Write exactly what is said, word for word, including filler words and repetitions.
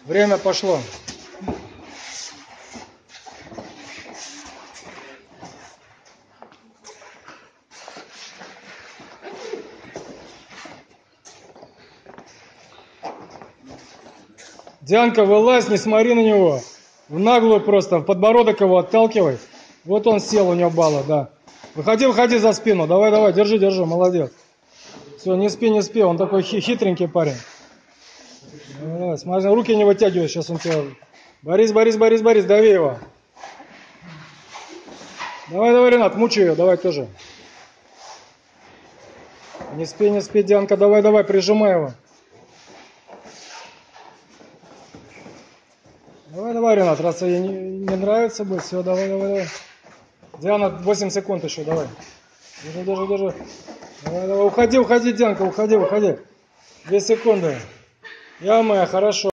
Время пошло. Дианка, вылазь, не смотри на него. В наглую просто, в подбородок его отталкивай. Вот он сел, у него балла, да. Выходи, выходи за спину. Давай, давай, держи, держи, молодец. Все, не спи, не спи, он такой хитренький парень. Давай, смотри, руки не вытягивай, сейчас он тебя... Борис, Борис, Борис, Борис, дави его. Давай, давай, Ренат, мучай ее, давай тоже. Не спи, не спи, Дианка, давай, давай, прижимай его. Давай, давай, Ренат, раз ей не, не нравится будет, все, давай, давай, давай. Диана, восемь секунд еще, давай. Держи, держи, держи. Давай, давай, уходи, уходи, Дианка, уходи, уходи. Две секунды. Я моя, хорошо.